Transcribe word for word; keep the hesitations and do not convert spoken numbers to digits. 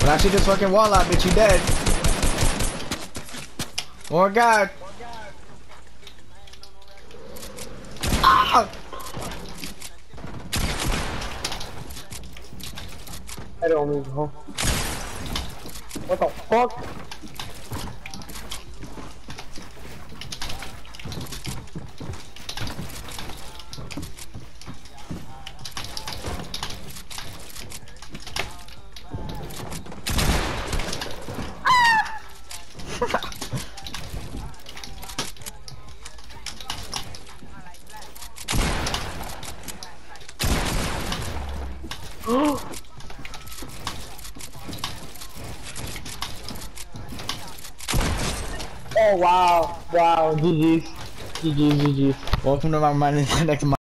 When I shoot this fucking wall out, bitch, you dead. Oh god. Ah! I don't move, huh? What the fuck? Oh wow, wow, G G's, G G's, G G's. Welcome to my mind next